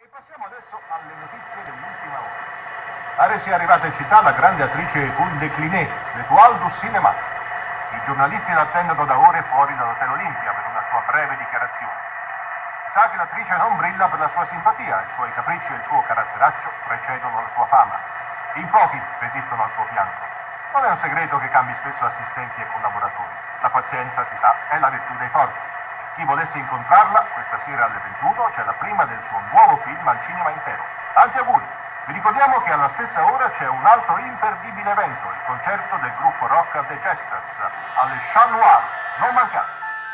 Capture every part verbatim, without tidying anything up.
Passiamo adesso alle notizie dell'ultima ora. Pare sia arrivata in città la grande attrice Paul Décliné, l'Étoile du Cinéma. I giornalisti l'attendono da ore fuori dall'Hotel Olympia per una sua breve dichiarazione. Si sa che l'attrice non brilla per la sua simpatia, i suoi capricci e il suo caratteraccio precedono la sua fama. In pochi resistono al suo fianco. Non è un segreto che cambi spesso assistenti e collaboratori. La pazienza, si sa, è la virtù dei forti. Chi volesse incontrarla, questa sera alle ventuno c'è la prima del suo nuovo film al cinema intero. Tanti auguri! Vi ricordiamo che alla stessa ora c'è un altro imperdibile evento, il concerto del gruppo rock The Jesters, alle Chat Noir. Non mancate!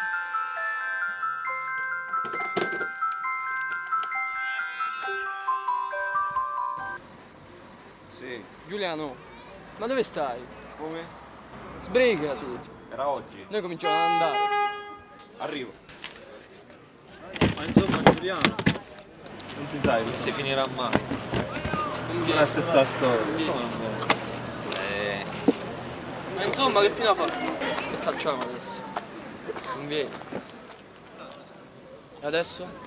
Sì. Giuliano, ma dove stai? Come? Sbrigati! Era oggi. Noi cominciamo ad andare. Arrivo. Ma insomma, Giuliano, Non si sai, non si finirà mai. non È vieni. la stessa storia. Non vieni. Eh. Ma insomma, che fine fa? Che facciamo adesso? Non vieni. E adesso?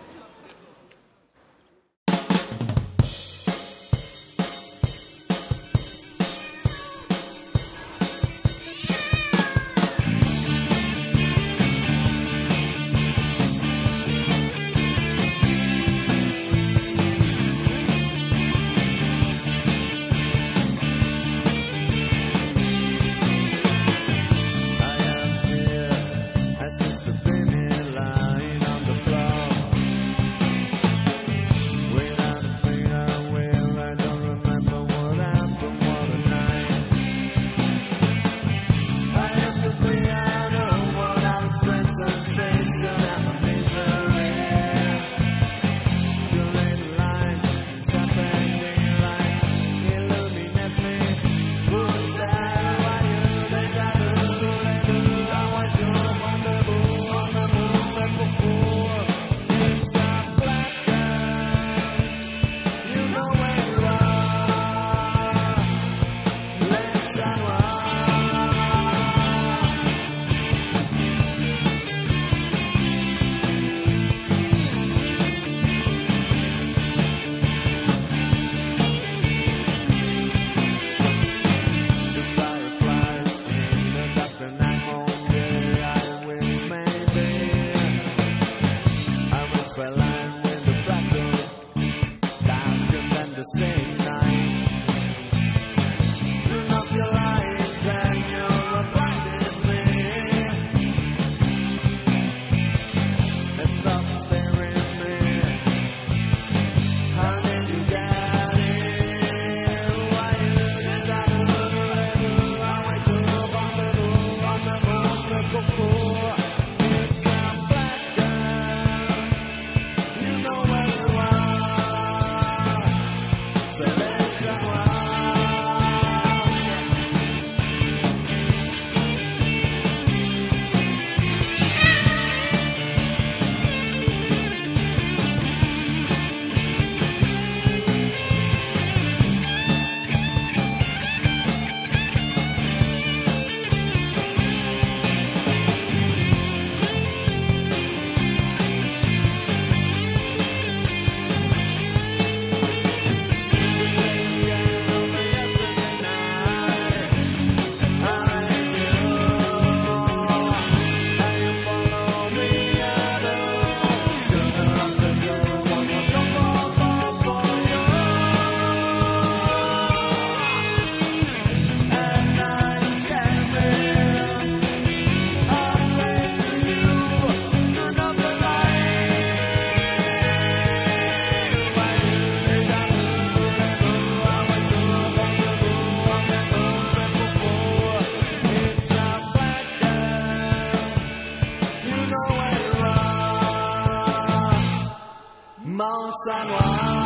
Mont Saint Noir.